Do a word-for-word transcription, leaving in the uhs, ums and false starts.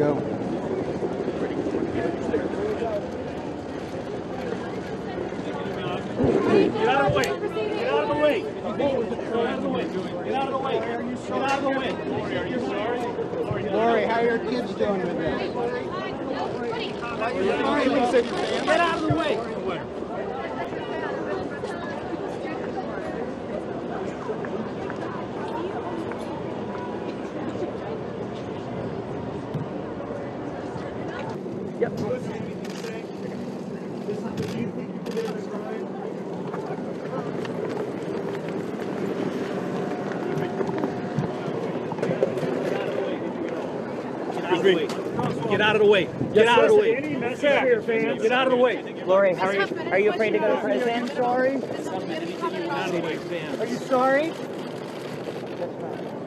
go. Get out of the way. Get out of the way. Get out of the way. Get out of the way. Get out of the way. Lori, are you sorry? Lori, how are your kids doing with that? Get out of the way. Yep. Get out of the way. Get out of the way. Any message here, fans? Get out of the way. Lori, how are you? Are you afraid to go to prison? Sorry? Get out of the way, fans. Are you sorry?